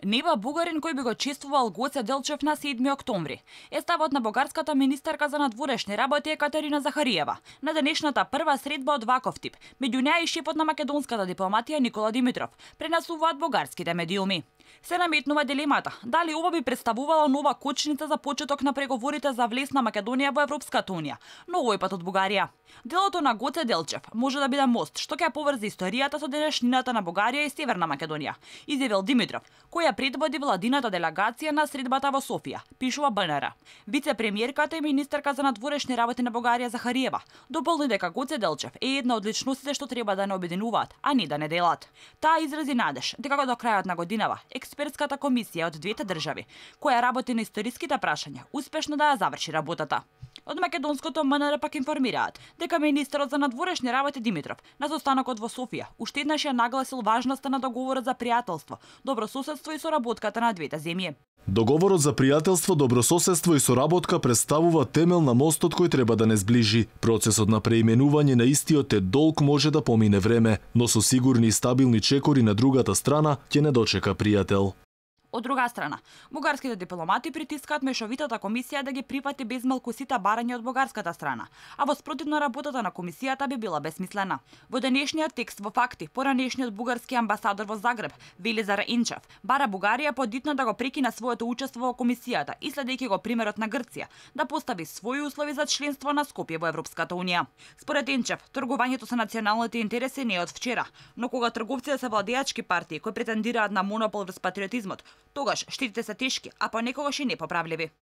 Нема бугарин кој би го чествувал Гоце Делчев на 7 октомври. Е ставот на бугарската министерка за надворешни работи Екатерина Захариева на денешната прва средба од ваков тип. Меѓу неа и шефот на македонската дипломатија Никола Димитров, пренесуваат бугарските медиуми. Се наметнува дилемата дали ова би представувала нова кочница за почеток на преговорите за влез на Македонија во Европската унија, но овој пат од Бугарија. Делото на Гоце Делчев може да биде мост што ќе поврзе историјата со денешнината на Бугарија и Северна Македонија, изјавил Димитров, која предводи владината делегација на средбата во Софија, пишува БНР. Вице-премиерката и министерка за надворешни работи на Бугарија Захариева дополни дека Гоце Делчев е една од личностите што треба да не обединуваат, а не да не делат. Таа изрази надеж дека до крајот на годинава експертската комисија од двете држави, која работи на историските прашања, успешно да ја заврши работата. Од македонското МНР пак информираат дека министерот за надворешни работи Димитров на состанокот во Софија уште еднаш ја нагласил важноста на договорот за пријателство, добрососедство и соработката на двете земји. Договорот за пријателство, добрососедство и соработка представува темел на мостот кој треба да не сближи. Процесот на преименување на истиот е долг, може да помине време, но со сигурни и стабилни чекори на другата страна ќе не дочека пријател. Од друга страна, бугарските дипломати притискаат мешовитата комисија да ги прифати без малку сите барања од бугарската страна, а во спротивно работата на комисијата би била бесмислена. Во денешниот текст во факти, поранешниот бугарски амбасадор во Загреб, Велизар Енчев, бара Бугарија подитно да го прекина своето учество во комисијата и следејќи го примерот на Грција, да постави своји услови за членство на Скопје во Европската унија. Според Енчев, тргувањето со националните интереси не е од вчера, но кога трговците се владеачки партии кои претендираат на монопол врз патриотизмот, тогаш штетите се тешки, а понекогаш и непоправливи.